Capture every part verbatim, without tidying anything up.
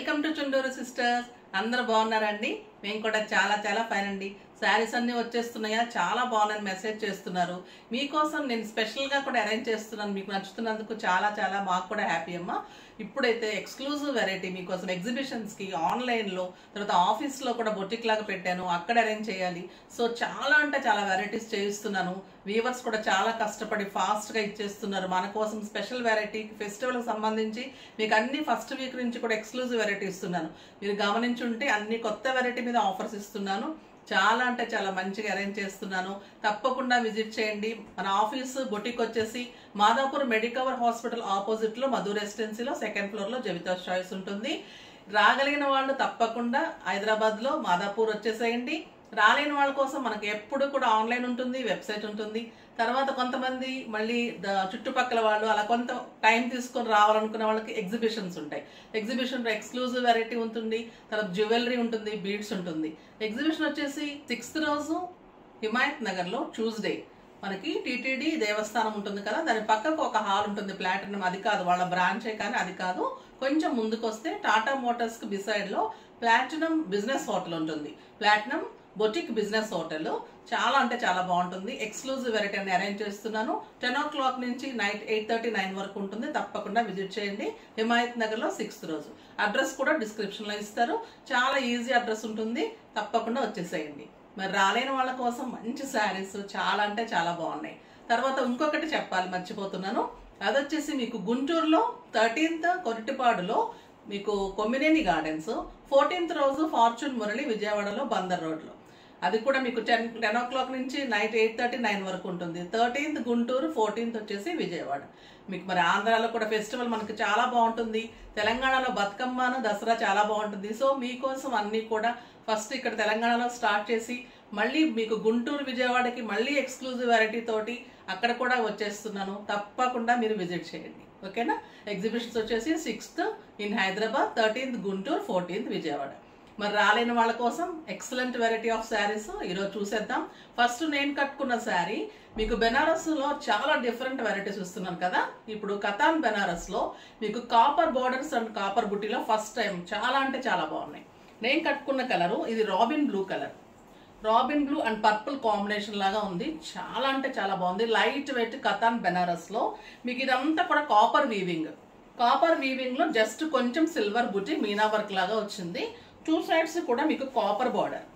Welcome to Chunduru sisters. అందరూ బాగున్నారండి? మేము కూడా చాలా చాలా ఫైన్ అండి. శారీస్ అన్నీ వచ్చేస్తున్నాయా, చాలా బాగున్నాయని మెసేజ్ చేస్తున్నారు. మీకోసం నేను స్పెషల్గా కూడా అరేంజ్ చేస్తున్నాను. మీకు నచ్చుతున్నందుకు చాలా చాలా మాకు కూడా హ్యాపీ అమ్మా. ఇప్పుడైతే ఎక్స్క్లూజివ్ వెరైటీ మీకోసం ఎగ్జిబిషన్స్కి ఆన్లైన్లో, తర్వాత ఆఫీస్లో కూడా బొటిక్ లాగా పెట్టాను, అక్కడ అరేంజ్ చేయాలి. సో చాలా అంటే చాలా వెరైటీస్ చేయిస్తున్నాను. వీవర్స్ కూడా చాలా కష్టపడి ఫాస్ట్గా ఇచ్చేస్తున్నారు. మన కోసం స్పెషల్ వెరైటీ ఫెస్టివల్కి సంబంధించి మీకు అన్ని ఫస్ట్ వీక్ నుంచి కూడా ఎక్స్క్లూజివ్ వెరైటీ ఇస్తున్నాను. మీరు గమనించుంటే అన్ని కొత్త వెరైటీ మీద ఆఫర్స్ ఇస్తున్నాను. చాలా అంటే చాలా మంచిగా అరేంజ్ చేస్తున్నాను. తప్పకుండా విజిట్ చేయండి. మన ఆఫీసు బొటిక్ వచ్చేసి మాదాపూర్ మెడికవర్ హాస్పిటల్ ఆపోజిట్ లో మధు రెసిడెన్సీలో సెకండ్ ఫ్లోర్ లో జవితాస్ చాయిస్ ఉంటుంది. రాగలిగిన వాళ్ళు తప్పకుండా హైదరాబాద్ లో మాదాపూర్ వచ్చేసేయండి. రాలేని వాళ్ళ కోసం మనకి ఎప్పుడు కూడా ఆన్లైన్ ఉంటుంది, వెబ్సైట్ ఉంటుంది. తర్వాత కొంతమంది మళ్ళీ చుట్టుపక్కల వాళ్ళు అలా కొంత టైం తీసుకొని రావాలనుకునే వాళ్ళకి ఎగ్జిబిషన్స్ ఉంటాయి. ఎగ్జిబిషన్లో ఎక్స్క్లూజివ్ వెరైటీ ఉంటుంది, తర్వాత జ్యువెలరీ ఉంటుంది, బీడ్స్ ఉంటుంది. ఎగ్జిబిషన్ వచ్చేసి సిక్స్త్ రోజు హిమాయత్ నగర్లో ట్యూస్డే మనకి టీటీడీ దేవస్థానం ఉంటుంది కదా, దాని పక్కకు ఒక హాల్ ఉంటుంది ప్లాటినం. అది కాదు వాళ్ళ బ్రాంచే, కానీ అది కాదు. కొంచెం ముందుకు వస్తే టాటా మోటార్స్ కి బిసైడ్ లో ప్లాటినం బిజినెస్ హోటల్ ఉంటుంది. ప్లాటినం బొటిక్ బిజినెస్ హోటల్ చాలా అంటే చాలా బాగుంటుంది. ఎక్స్క్లూజివ్ వెరైటీ అని అరేంజ్ చేస్తున్నాను. టెన్ ఓ క్లాక్ నుంచి నైట్ ఎయిట్ థర్టీ నైన్ వరకు ఉంటుంది. తప్పకుండా విజిట్ చేయండి. హిమాయత్ నగర్ లో సిక్స్త్ రోజు. అడ్రస్ కూడా డిస్క్రిప్షన్ లో ఇస్తారు. చాలా ఈజీ అడ్రస్ ఉంటుంది. తప్పకుండా వచ్చేసేయండి. మరి రాలేని వాళ్ళ కోసం మంచి శారీస్ చాలా అంటే చాలా బాగున్నాయి. తర్వాత ఇంకొకటి చెప్పాలి మర్చిపోతున్నాను. అదొచ్చేసి మీకు గుంటూరులో థర్టీన్త్ కొరటిపాడులో మీకు కొమ్మినేని గార్డెన్స్, ఫోర్టీన్త్ రోజు ఫార్చ్యూన్ మురళి విజయవాడలో బందర్ రోడ్లో. అది కూడా మీకు టెన్ టెన్ ఓ క్లాక్ నుంచి నైట్ ఎయిట్ థర్టీ నైన్ వరకు ఉంటుంది. థర్టీన్త్ గుంటూరు, ఫోర్టీన్త్ వచ్చేసి విజయవాడ. మీకు మరి ఆంధ్రాలో కూడా ఫెస్టివల్ మనకు చాలా బాగుంటుంది. తెలంగాణలో బతుకమ్మను దసరా చాలా బాగుంటుంది. సో మీకోసం అన్నీ కూడా ఫస్ట్ ఇక్కడ తెలంగాణలో స్టార్ట్ చేసి మళ్ళీ మీకు గుంటూరు విజయవాడకి మళ్ళీ ఎక్స్క్లూజివ్ వెరైటీ తోటి అక్కడ కూడా వచ్చేస్తున్నాను. తప్పకుండా మీరు విజిట్ చేయండి. ఓకేనా? ఎగ్జిబిషన్స్ వచ్చేసి sixth in Hyderabad, thirteenth Guntur, fourteenth Vijayawada. మరి రాలేని వాళ్ళ కోసం ఎక్సలెంట్ వెరైటీ ఆఫ్ శారీస్ ఈరోజు చూసేద్దాం. ఫస్ట్ నేను కట్టుకున్న శారీ మీకు బెనారస్ లో చాలా డిఫరెంట్ వెరైటీస్ ఇస్తున్నాను కదా. ఇప్పుడు కతాన్ బెనారస్ లో మీకు కాపర్ బోర్డర్స్ అండ్ కాపర్ బుట్టీలో ఫస్ట్ టైం చాలా అంటే చాలా బాగున్నాయి. నేను కట్టుకున్న కలరు ఇది robin blue colour. Robin blue and purple combination లాగా ఉంది. చాలా అంటే చాలా బాగుంది. లైట్ వెయిట్ కతాన్ బెనారస్ లో మీకు ఇదంతా కూడా కాపర్ వీవింగ్. కాపర్ వీవింగ్ లో జస్ట్ కొంచెం సిల్వర్ బుట్టి మీనా వర్క్ లాగా వచ్చింది. టూ సైడ్స్ కూడా మీకు కాపర్ బార్డర్.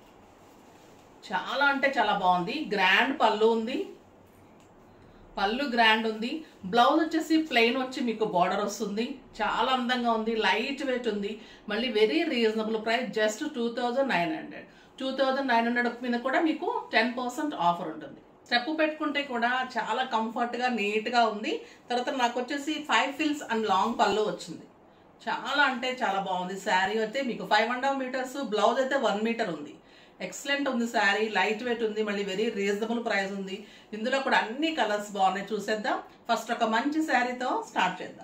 చాలా అంటే చాలా బాగుంది. గ్రాండ్ పళ్ళు ఉంది, పళ్ళు గ్రాండ్ ఉంది. బ్లౌజ్ వచ్చేసి ప్లెయిన్ వచ్చి మీకు బార్డర్ వస్తుంది. చాలా అందంగా ఉంది. లైట్ వెయిట్ ఉంది. మళ్ళీ very reasonable price, just two thousand nine hundred two thousand nine hundred మీద కూడా మీకు టెన్ పర్సెంట్ ఆఫర్ ఉంటుంది. స్టెప్ పెట్టుకుంటే కూడా చాలా కంఫర్ట్ గా నీట్ గా ఉంది. తర్వాత నాకు వచ్చేసి ఫైవ్ ఫిల్స్ అండ్ లాంగ్ పళ్ళు వచ్చింది. చాలా అంటే చాలా బాగుంది. శారీ అయితే మీకు five and half metres, blouse అయితే వన్ మీటర్ ఉంది. ఎక్సలెంట్ ఉంది శారీ. లైట్ వెయిట్ ఉంది. మళ్ళీ వెరీ రీజనబుల్ ప్రైస్ ఉంది. ఇందులో కూడా అన్ని కలర్స్ బాగున్నాయి. చూసేద్దాం. ఫస్ట్ ఒక మంచి శారీతో స్టార్ట్ చేద్దాం.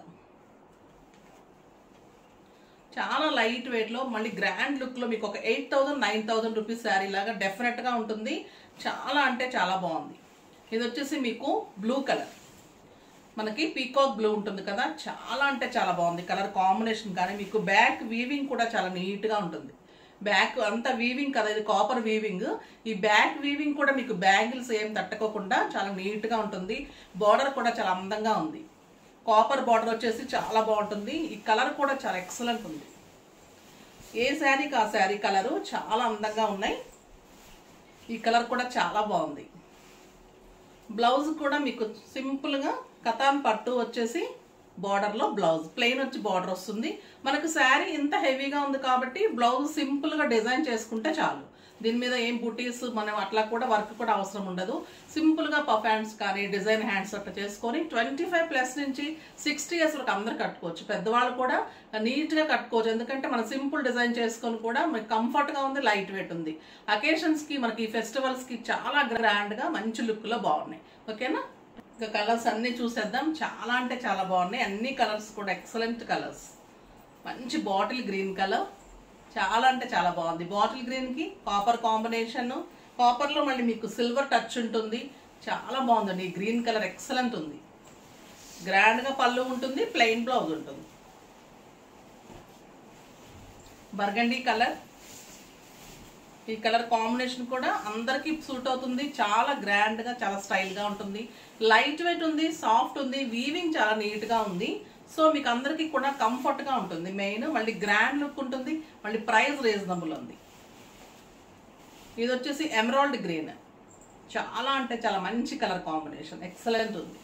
చాలా లైట్ వెయిట్ లో మళ్ళీ గ్రాండ్ లుక్ లో మీకు ఒక eight thousand nine thousand rupees sari లాగా డెఫినెట్ గా ఉంటుంది. చాలా అంటే చాలా బాగుంది. ఇది వచ్చేసి మీకు బ్లూ కలర్, మనకి పీకాక్ బ్లూ ఉంటుంది కదా. చాలా అంటే చాలా బాగుంది కలర్ కాంబినేషన్. కానీ మీకు బ్యాక్ వీవింగ్ కూడా చాలా నీట్ గా ఉంటుంది. బ్యాక్ అంతా వీవింగ్ కదా, ఇది కాపర్ వీవింగ్. ఈ బ్యాక్ వీవింగ్ కూడా మీకు బ్యాంగిల్స్ ఏం తట్టుకోకుండా చాలా నీట్ గా ఉంటుంది. బార్డర్ కూడా చాలా అందంగా ఉంది. కాపర్ బార్డర్ వచ్చేసి చాలా బాగుంటుంది. ఈ కలర్ కూడా చాలా ఎక్సలెంట్ ఉంది. ఏ శారీకి ఆ శారీ కలరు చాలా అందంగా ఉన్నాయి. ఈ కలర్ కూడా చాలా బాగుంది. బ్లౌజ్ కూడా మీకు సింపుల్ గా కతాన్ పట్టు వచ్చేసి బార్డర్ లో బ్లౌజ్ ప్లెయిన్ వచ్చి బార్డర్ వస్తుంది. మనకు శారీ ఇంత హెవీగా ఉంది కాబట్టి బ్లౌజ్ సింపుల్ గా డిజైన్ చేసుకుంటే చాలు. దీని మీద ఏం బుటీస్ మనం అట్లా కూడా వర్క్ కూడా అవసరం ఉండదు. సింపుల్ గా పఫ్ హ్యాండ్స్ కానీ డిజైన్ హ్యాండ్స్ అట్లా చేసుకొని ట్వంటీ ఫైవ్ ప్లస్ నుంచి సిక్స్టీ ఇయర్స్ వరకు అందరు కట్టుకోవచ్చు. పెద్దవాళ్ళు కూడా నీట్ గా కట్టుకోవచ్చు. ఎందుకంటే మనం సింపుల్ డిజైన్ చేసుకొని కూడా మనకి కంఫర్ట్ గా ఉంది, లైట్ వెయిట్ ఉంది. అకేషన్స్ కి మనకి ఫెస్టివల్స్ కి చాలా గ్రాండ్ గా మంచి లుక్ లో బాగున్నాయి. ఓకేనా? ఇంకా కలర్స్ అన్ని చూసేద్దాం. చాలా అంటే చాలా బాగున్నాయి. అన్ని కలర్స్ కూడా ఎక్సలెంట్ కలర్స్. మంచి బాటిల్ గ్రీన్ కలర్, చాలా అంటే చాలా బాగుంది. బాటిల్ గ్రీన్ కి కాపర్ కాంబినేషన్. కాపర్ లో మళ్ళీ మీకు సిల్వర్ టచ్ ఉంటుంది. చాలా బాగుందండి. గ్రీన్ కలర్ ఎక్సలెంట్ ఉంది. గ్రాండ్ గా పళ్ళు ఉంటుంది, ప్లెయిన్ బ్లౌజ్ ఉంటుంది. Burgundy colour. ఈ కలర్ కాంబినేషన్ కూడా అందరికీ సూట్ అవుతుంది. చాలా గ్రాండ్ గా చాలా స్టైల్ గా ఉంటుంది. లైట్ వెయిట్ ఉంది, సాఫ్ట్ ఉంది, వీవింగ్ చాలా నీట్ గా ఉంది. సో మీకు అందరికీ కూడా కంఫర్ట్ గా ఉంటుంది. మెయిన్ మళ్ళీ గ్రాండ్ లుక్ ఉంటుంది, మళ్ళీ ప్రైస్ రీజనబుల్ ఉంది. ఇది వచ్చేసి ఎమరాల్డ్ గ్రీన్, చాలా అంటే చాలా మంచి కలర్ కాంబినేషన్, ఎక్సలెంట్ ఉంది.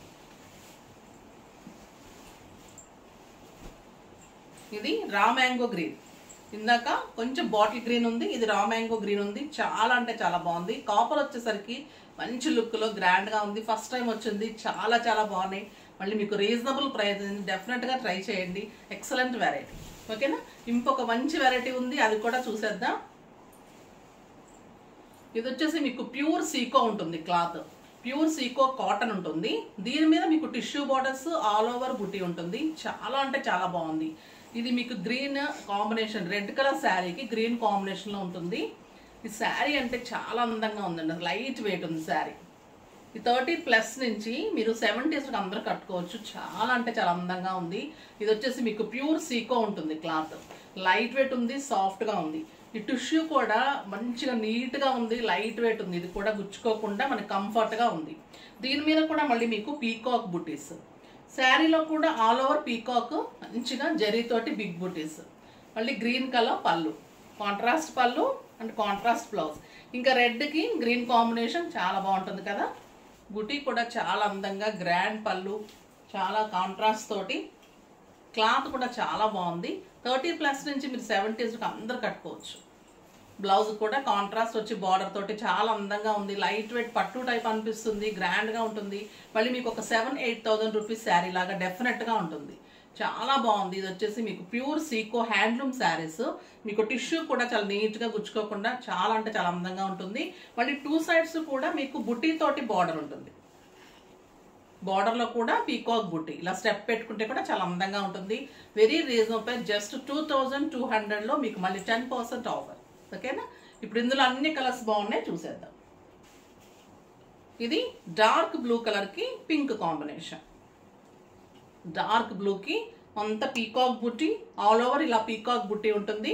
ఇది రా మ్యాంగో గ్రీన్. ఇందాక కొంచెం బాటిల్ గ్రీన్ ఉంది, ఇది రా మ్యాంగో గ్రీన్ ఉంది. చాలా అంటే చాలా బాగుంది. కాపర్ వచ్చేసరికి మంచి లుక్ లో గ్రాండ్ గా ఉంది. ఫస్ట్ టైం వచ్చింది, చాలా చాలా బాగున్నాయి. మళ్ళీ మీకు రీజనబుల్ ప్రైస్, డెఫినెట్ గా ట్రై చేయండి. Excellent variety. ఓకేనా, ఇంకొక మంచి వెరైటీ ఉంది, అది కూడా చూసేద్దాం. ఇది వచ్చేసి మీకు ప్యూర్ సీకో ఉంటుంది. క్లాత్ ప్యూర్ సీకో కాటన్ ఉంటుంది. దీని మీద మీకు టిష్యూ బార్డర్స్ ఆల్ ఓవర్ బుటీ ఉంటుంది. చాలా అంటే చాలా బాగుంది. ఇది మీకు గ్రీన్ కాంబినేషన్, రెడ్ కలర్ శారీకి గ్రీన్ కాంబినేషన్ లో ఉంటుంది. ఈ శారీ అంటే చాలా అందంగా ఉందండి, లైట్ వెయిట్ ఉంది శారీ. ఈ థర్టీ ప్లస్ నుంచి మీరు సెవెంటీస్ అందరూ కట్టుకోవచ్చు. చాలా అంటే చాలా అందంగా ఉంది. ఇది వచ్చేసి మీకు ప్యూర్ సీకో ఉంటుంది. క్లాత్ లైట్ వెయిట్ ఉంది, సాఫ్ట్ గా ఉంది. ఈ టిష్యూ కూడా మంచిగా నీట్ గా ఉంది, లైట్ వెయిట్ ఉంది. ఇది కూడా గుచ్చుకోకుండా మనకి కంఫర్ట్ గా ఉంది. దీని మీద కూడా మళ్ళీ మీకు పీకాక్ బుటీస్, శారీలో కూడా ఆల్ ఓవర్ పీకాక్, మంచిగా జరీతోటి బిగ్ బుటీస్. మళ్ళీ గ్రీన్ కలర్ పళ్ళు, కాంట్రాస్ట్ పళ్ళు అండ్ కాంట్రాస్ట్ బ్లౌజ్. ఇంకా రెడ్ కి గ్రీన్ కాంబినేషన్ చాలా బాగుంటుంది కదా. బుటీ కూడా చాలా అందంగా గ్రాండ్ పళ్ళు, చాలా కాంట్రాస్ట్ తోటి. క్లాత్ కూడా చాలా బాగుంది. థర్టీ ప్లస్ నుంచి మీరు సెవెంటీస్ అందరు కట్టుకోవచ్చు. బ్లౌజ్ కూడా కాంట్రాస్ట్ వచ్చి బార్డర్ తోటి చాలా అందంగా ఉంది. లైట్ వెయిట్ పట్టు టైప్ అనిపిస్తుంది, గ్రాండ్ గా ఉంటుంది. మళ్ళీ మీకు ఒక seven eight thousand rupees sari లాగా డెఫినెట్ గా ఉంటుంది. చాలా బాగుంది. ఇది వచ్చేసి మీకు ప్యూర్ సీకో హ్యాండ్లూమ్ శారీస్. మీకు టిష్యూ కూడా చాలా నీట్ గా గుచ్చుకోకుండా చాలా అంటే చాలా అందంగా ఉంటుంది. మళ్ళీ టూ సైడ్స్ కూడా మీకు బుటీ తోటి బార్డర్ ఉంటుంది. బార్డర్ లో కూడా పీకాక్ బుటీ ఇలా స్టెప్ పెట్టుకుంటే కూడా చాలా అందంగా ఉంటుంది. Very reasonable, just two thousand two hundred లో మీకు మళ్ళీ టెన్ పర్సెంట్ ఆఫర్. ఓకేనా, ఇప్పుడు ఇందులో అన్ని కలర్స్ బాగున్నాయి, చూసేద్దాం. ఇది డార్క్ బ్లూ కలర్ కి పింక్ కాంబినేషన్. డార్క్ బ్లూ కి అంత పీకాక్ బుట్టి, ఆల్ ఓవర్ ఇలా పీకాక్ బుట్టి ఉంటుంది.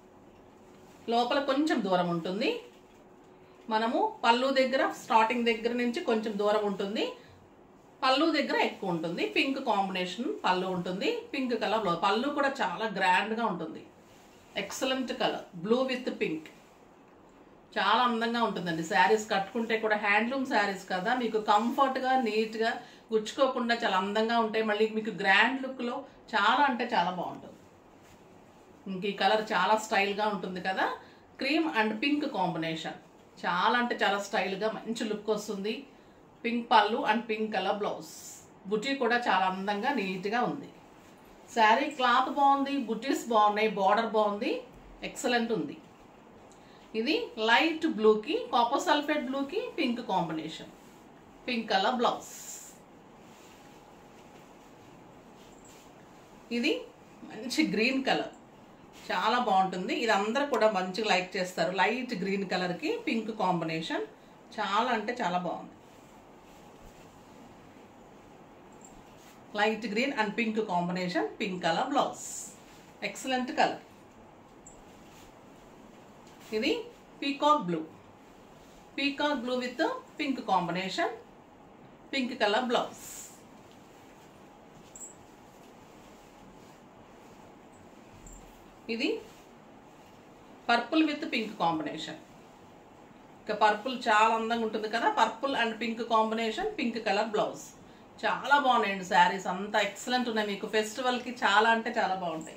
లోపల కొంచెం దూరం ఉంటుంది. మనము పళ్ళు దగ్గర స్టార్టింగ్ దగ్గర నుంచి కొంచెం దూరం ఉంటుంది. పళ్ళు దగ్గర ఎక్కువ ఉంటుంది. పింక్ కాంబినేషన్ పళ్ళు ఉంటుంది. Pink colour blouse. పళ్ళు కూడా చాలా గ్రాండ్ గా ఉంటుంది. Excellent colour, blue with pink. చాలా అందంగా ఉంటుందండి. శారీస్ కట్టుకుంటే కూడా హ్యాండ్లూమ్ శారీస్ కదా, మీకు కంఫర్ట్ గా నీట్ గా గుచ్చుకోకుండా చాలా అందంగా ఉంటాయి. మళ్ళీ మీకు గ్రాండ్ లుక్ లో చాలా అంటే చాలా బాగుంటుంది. ఇంక ఈ కలర్ చాలా స్టైల్ గా ఉంటుంది కదా. క్రీమ్ అండ్ పింక్ కాంబినేషన్, చాలా అంటే చాలా స్టైల్ గా మంచి లుక్ వస్తుంది. పింక్ పళ్ళు అండ్ పింక్ కలర్ బ్లౌజ్. బుటీ కూడా చాలా అందంగా నీట్ గా ఉంది. శారీ క్లాత్ బాగుంది, బుటీస్ బాగున్నాయి, బార్డర్ బాగుంది, ఎక్సలెంట్ ఉంది. ఇది లైట్ బ్లూకి కాపర్ సల్ఫేట్ బ్లూకి pink combination, pink colour blouse. ఇది మంచి గ్రీన్ కలర్, చాలా బాగుంటుంది. ఇది అందరూ కూడా మంచిగా లైక్ చేస్తారు. లైట్ గ్రీన్ కలర్ కి పింక్ కాంబినేషన్, చాలా అంటే చాలా బాగుంది. Light green and pink combination, pink colour blouse, excellent colour. ఇది peacock blue, peacock blue with pink combination, pink colour blouse. ఇది పర్పుల్ విత్ పింక్ కాంబినేషన్. ఇక పర్పుల్ చాలా అందంగా ఉంటుంది కదా. Purple and pink combination, pink colour blouse. చాలా బాగున్నాయండి శారీస్, అంతా ఎక్సలెంట్ ఉన్నాయి. మీకు ఫెస్టివల్ కి చాలా అంటే చాలా బాగుంటాయి.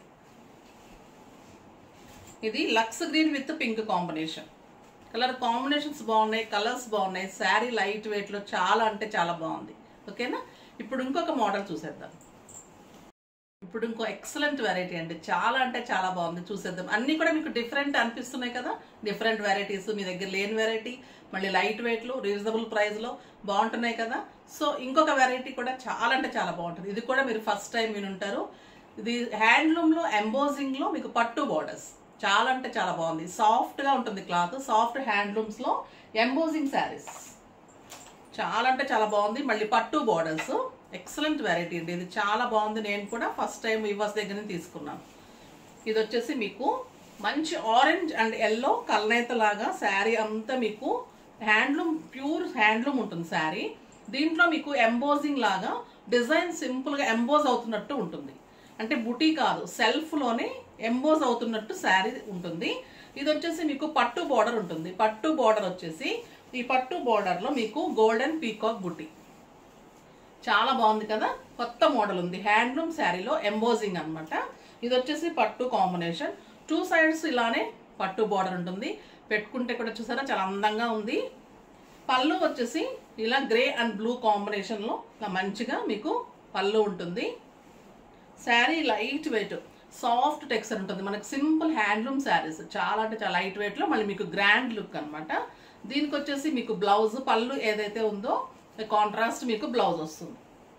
ఇది lux green with pink combination. Colour combinations బాగున్నాయి, కలర్స్ బాగున్నాయి. శారీ లైట్ వెయిట్ లో చాలా అంటే చాలా బాగుంది. ఓకేనా, ఇప్పుడు ఇంకొక మోడల్ చూసేద్దాం. ఇప్పుడు ఇంకో ఎక్సలెంట్ వెరైటీ అండి, చాలా అంటే చాలా బాగుంది, చూసేద్దాం. అన్ని కూడా మీకు డిఫరెంట్ అనిపిస్తున్నాయి కదా. డిఫరెంట్ వెరైటీస్, మీ దగ్గర లేని వెరైటీ, మళ్ళీ లైట్ వెయిట్ లో రీజనబుల్ ప్రైస్ లో బాగుంటున్నాయి కదా. సో ఇంకొక వెరైటీ కూడా చాలా అంటే చాలా బాగుంటుంది. ఇది కూడా మీరు ఫస్ట్ టైం వినుంటారు. ఇది హ్యాండ్లూమ్ లో ఎంబోజింగ్ లో మీకు పట్టు బోర్డర్స్, చాలా అంటే చాలా బాగుంది. సాఫ్ట్ గా ఉంటుంది క్లాత్, సాఫ్ట్ హ్యాండ్లూమ్స్ లో ఎంబోజింగ్ శారీస్, చాలా అంటే చాలా బాగుంది. మళ్ళీ పట్టు బోర్డర్స్, ఎక్సలెంట్ వెరైటీ అండి. ఇది చాలా బాగుంది. నేను కూడా ఫస్ట్ టైం వివర్స్ దగ్గర తీసుకున్నాను. ఇది వచ్చేసి మీకు మంచి ఆరెంజ్ అండ్ ఎల్లో కల్నేత లాగా శారీ అంతా మీకు హ్యాండ్లూమ్, ప్యూర్ హ్యాండ్లూమ్ ఉంటుంది శారీ. దీంట్లో మీకు ఎంబోజింగ్ లాగా డిజైన్ సింపుల్గా ఎంబోజ్ అవుతున్నట్టు ఉంటుంది. అంటే బుటీ కాదు, సెల్ఫ్లోనే ఎంబోజ్ అవుతున్నట్టు శారీ ఉంటుంది. ఇది వచ్చేసి మీకు పట్టు బార్డర్ ఉంటుంది. పట్టు బార్డర్ వచ్చేసి ఈ పట్టు బార్డర్లో మీకు గోల్డెన్ పీకాక్ బుటీ చాలా బాగుంది కదా. కొత్త మోడల్ ఉంది, హ్యాండ్లూమ్ శారీలో ఎంబోజింగ్ అనమాట. ఇది వచ్చేసి పట్టు కాంబినేషన్. టూ సైడ్స్ ఇలానే పట్టు బార్డర్ ఉంటుంది. పెట్టుకుంటే కూడా చూసారా చాలా అందంగా ఉంది. పళ్ళు వచ్చేసి ఇలా గ్రే అండ్ బ్లూ కాంబినేషన్లో మంచిగా మీకు పళ్ళు ఉంటుంది. Sari light weight, soft texture ఉంటుంది. మనకు సింపుల్ హ్యాండ్లూమ్ శారీస్ చాలా అంటే చాలా లైట్ వెయిట్లో మళ్ళీ మీకు గ్రాండ్ లుక్ అనమాట. దీనికి వచ్చేసి మీకు బ్లౌజ్, పళ్ళు ఏదైతే ఉందో కాంట్రాస్ట్ మీకు బ్లౌజ్ వస్తుంది.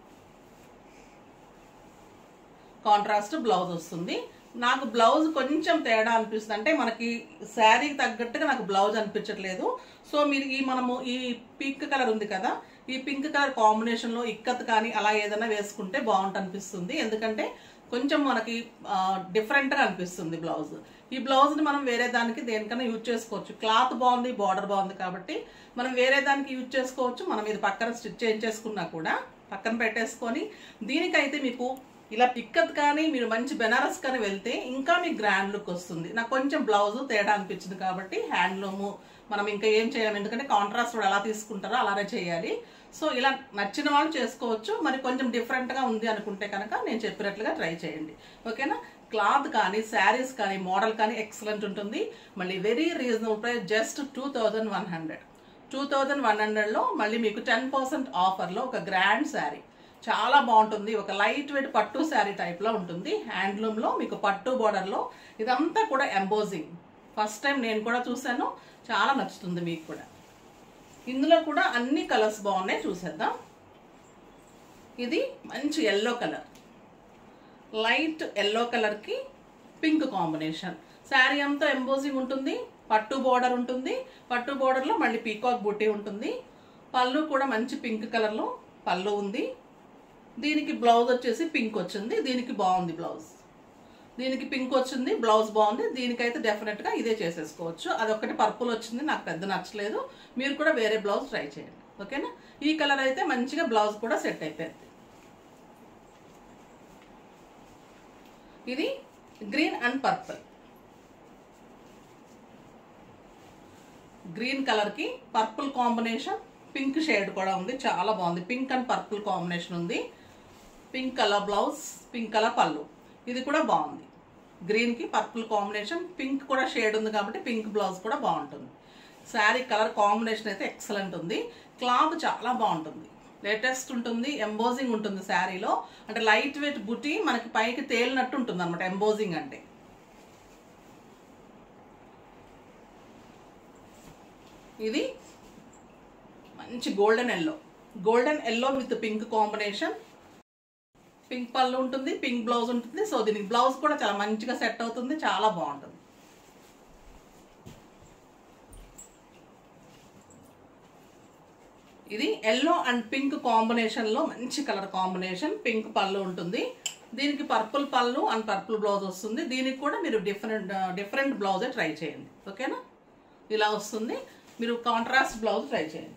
కాంట్రాస్ట్ బ్లౌజ్ వస్తుంది. నాకు బ్లౌజ్ కొంచెం తేడా అనిపిస్తుంది. అంటే మనకి శారీకి తగ్గట్టుగా నాకు బ్లౌజ్ అనిపించట్లేదు. సో మీరు ఈ మనము ఈ పింక్ కలర్ ఉంది కదా, ఈ పింక్ కలర్ కాంబినేషన్లో ఇక్కత్ కానీ అలా ఏదైనా వేసుకుంటే బాగుంటుంది అనిపిస్తుంది. ఎందుకంటే కొంచెం మనకి డిఫరెంట్గా అనిపిస్తుంది బ్లౌజ్. ఈ బ్లౌజ్ని మనం వేరే దానికి దేనికైనా యూజ్ చేసుకోవచ్చు. క్లాత్ బాగుంది, బార్డర్ బాగుంది కాబట్టి మనం వేరే దానికి యూజ్ చేసుకోవచ్చు. మనం ఇది పక్కన స్టిచ్ చేయించేసుకున్నా కూడా పక్కన పెట్టేసుకొని, దీనికైతే మీకు ఇలా పిక్కత్ కానీ మీరు మంచి బెనారస్ కానీ వెళ్తే ఇంకా మీకు గ్రాండ్ లుక్ వస్తుంది. నాకు కొంచెం బ్లౌజ్ తేడా అనిపించింది కాబట్టి హ్యాండ్లూము మనం ఇంకా ఏం చేయాలి, ఎందుకంటే కాంట్రాస్ట్ కూడా ఎలా తీసుకుంటారో అలానే చేయాలి. సో ఇలా నచ్చిన వాళ్ళు చేసుకోవచ్చు. మరి కొంచెం డిఫరెంట్గా ఉంది అనుకుంటే కనుక నేను చెప్పినట్లుగా ట్రై చేయండి. ఓకేనా. క్లాత్ కానీ శారీస్ కానీ మోడల్ కానీ ఎక్సలెంట్ ఉంటుంది. మళ్ళీ very reasonable price, just two thousand one hundred two thousand one హండ్రెడ్లో మళ్ళీ మీకు టెన్ పర్సెంట్ ఆఫర్లో ఒక గ్రాండ్ శారీ చాలా బాగుంటుంది. ఒక లైట్ వెయిట్ పట్టు శారీ టైప్లో ఉంటుంది. హ్యాండ్లూమ్లో మీకు పట్టు బోర్డర్లో ఇదంతా కూడా ఎంబోజింగ్. ఫస్ట్ టైం నేను కూడా చూశాను, చాలా నచ్చుతుంది మీకు కూడా. ఇందులో కూడా అన్ని కలర్స్ బాగున్నాయి, చూసేద్దాం. ఇది మంచి ఎల్లో కలర్, లైట్ ఎల్లో కలర్కి పింక్ కాంబినేషన్. శారీ అంతా ఎంబోజింగ్ ఉంటుంది. పట్టు బోర్డర్ ఉంటుంది. పట్టు బోర్డర్లో మళ్ళీ పీకాక్ బూటీ ఉంటుంది. పళ్ళు కూడా మంచి పింక్ కలర్లో పళ్ళు ఉంది. దీనికి బ్లౌజ్ వచ్చేసి పింక్ వచ్చింది. దీనికి బాగుంది బ్లౌజ్. దీనికి పింక్ వచ్చింది, బ్లౌజ్ బాగుంది. దీనికైతే డెఫినెట్గా ఇదే చేసేసుకోవచ్చు. అదొకటి పర్పుల్ వచ్చింది, నాకు పెద్ద నచ్చలేదు. మీరు కూడా వేరే బ్లౌజ్ ట్రై చేయండి. ఓకేనా. ఈ కలర్ అయితే మంచిగా బ్లౌజ్ కూడా సెట్ అయిపోయింది. ఇది గ్రీన్ అండ్ పర్పుల్. గ్రీన్ కలర్కి పర్పుల్ కాంబినేషన్, పింక్ షేడ్ కూడా ఉంది, చాలా బాగుంది. పింక్ అండ్ పర్పుల్ కాంబినేషన్ ఉంది. Pink colour blouse, pink colour పళ్ళు. ఇది కూడా బాగుంది. గ్రీన్కి పర్పుల్ కాంబినేషన్, పింక్ కూడా షేడ్ ఉంది కాబట్టి పింక్ బ్లౌజ్ కూడా బాగుంటుంది. శారీ కలర్ కాంబినేషన్ అయితే ఎక్సలెంట్ ఉంది. క్లాత్ చాలా బాగుంటుంది, లేటెస్ట్ ఉంటుంది. ఎంబోజింగ్ ఉంటుంది శారీలో. అంటే లైట్ వెయిట్ బుటీ మనకి పైకి తేలినట్టు ఉంటుంది అనమాట ఎంబోజింగ్ అంటే. ఇది మంచి golden yellow, golden yellow with pink combination. Pink పళ్ళు ఉంటుంది, పింక్ బ్లౌజ్ ఉంటుంది. సో దీనికి బ్లౌజ్ కూడా చాలా మంచిగా సెట్ అవుతుంది, చాలా బాగుంటుంది. ఇది ఎల్లో అండ్ పింక్ కాంబినేషన్లో మంచి కలర్ కాంబినేషన్. పింక్ పళ్ళు ఉంటుంది. దీనికి పర్పుల్ పళ్ళు అండ్ పర్పుల్ బ్లౌజ్ వస్తుంది. దీనికి కూడా మీరు డిఫరెంట్ డిఫరెంట్ బ్లౌజే ట్రై చేయండి. ఓకేనా. ఇలా వస్తుంది. మీరు కాంట్రాస్ట్ బ్లౌజ్ ట్రై చేయండి.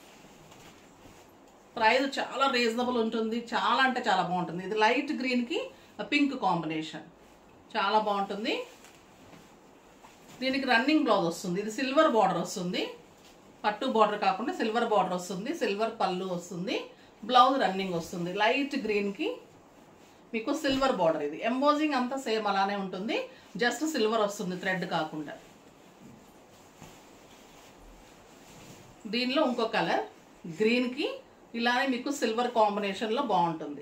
ప్రైస్ చాలా రీజనబుల్ ఉంటుంది, చాలా అంటే చాలా బాగుంటుంది. ఇది లైట్ గ్రీన్కి పింక్ కాంబినేషన్ చాలా బాగుంటుంది. దీనికి రన్నింగ్ బ్లౌజ్ వస్తుంది. ఇది సిల్వర్ బార్డర్ వస్తుంది, పట్టు బార్డర్ కాకుండా సిల్వర్ బార్డర్ వస్తుంది. సిల్వర్ పళ్ళు వస్తుంది, బ్లౌజ్ రన్నింగ్ వస్తుంది. లైట్ గ్రీన్కి మీకు సిల్వర్ బార్డర్. ఇది ఎంబోజింగ్ అంతా సేమ్ అలానే ఉంటుంది, జస్ట్ సిల్వర్ వస్తుంది థ్రెడ్ కాకుండా. దీనిలో ఇంకో కలర్ గ్రీన్కి ఇలానే మీకు సిల్వర్ కాంబినేషన్లో బాగుంటుంది.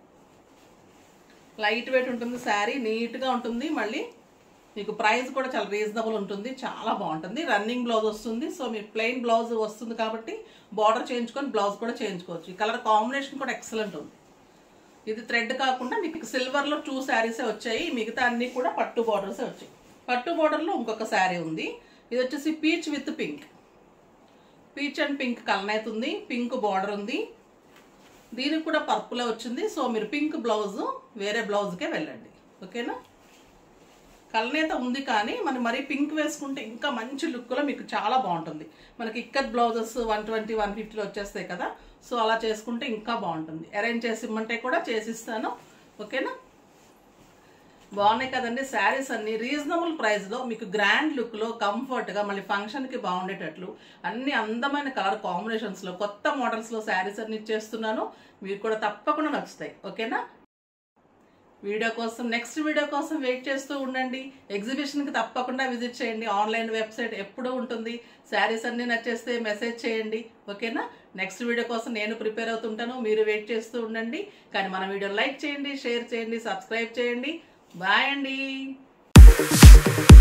లైట్ వెయిట్ ఉంటుంది శారీ, నీట్గా ఉంటుంది. మళ్ళీ మీకు ప్రైస్ కూడా చాలా రీజనబుల్ ఉంటుంది, చాలా బాగుంటుంది. రన్నింగ్ బ్లౌజ్ వస్తుంది. సో మీకు ప్లెయిన్ బ్లౌజ్ వస్తుంది కాబట్టి బార్డర్ చేయించుకొని బ్లౌజ్ కూడా చేయించుకోవచ్చు. ఈ కలర్ కాంబినేషన్ కూడా ఎక్సలెంట్ ఉంది. ఇది థ్రెడ్ కాకుండా మీకు సిల్వర్లో టూ శారీసే వచ్చాయి, మిగతా అన్నీ కూడా పట్టు బార్డర్సే వచ్చాయి. పట్టు బార్డర్లో ఇంకొక శారీ ఉంది. ఇది వచ్చేసి peach with pink, peach and pink colour ఉంది. పింక్ బార్డర్ ఉంది. దీనికి కూడా పర్పులే వచ్చింది. సో మీరు పింక్ బ్లౌజ్ వేరే బ్లౌజ్కే వెళ్ళండి. ఓకేనా. కలనేత ఉంది కానీ మనం మరీ పింక్ వేసుకుంటే ఇంకా మంచి లుక్లో మీకు చాలా బాగుంటుంది. మనకి ikat blouses one twenty one ఫిఫ్టీలో వచ్చేస్తాయి కదా, సో అలా చేసుకుంటే ఇంకా బాగుంటుంది. అరేంజ్ చేసి ఇమ్మంటే కూడా చేసిస్తాను. ఓకేనా, బాగున్నాయి కదండి శారీస్ అన్ని రీజనబుల్ ప్రైస్లో మీకు గ్రాండ్ లుక్లో కంఫర్ట్గా మళ్ళీ ఫంక్షన్కి బాగుండేటట్లు అన్ని అందమైన కలర్ కాంబినేషన్స్లో కొత్త మోడల్స్లో శారీస్ అన్ని ఇచ్చేస్తున్నాను. మీకు కూడా తప్పకుండా నచ్చుతాయి. ఓకేనా, వీడియో కోసం నెక్స్ట్ వీడియో కోసం వెయిట్ చేస్తూ ఉండండి. ఎగ్జిబిషన్కి తప్పకుండా విజిట్ చేయండి. ఆన్లైన్ వెబ్సైట్ ఎప్పుడూ ఉంటుంది. శారీస్ అన్నీ నచ్చేస్తే మెసేజ్ చేయండి. ఓకేనా, నెక్స్ట్ వీడియో కోసం నేను ప్రిపేర్ అవుతుంటాను, మీరు వెయిట్ చేస్తూ ఉండండి. కానీ మన వీడియో లైక్ చేయండి, షేర్ చేయండి, సబ్స్క్రైబ్ చేయండి. బాయ్ అండి.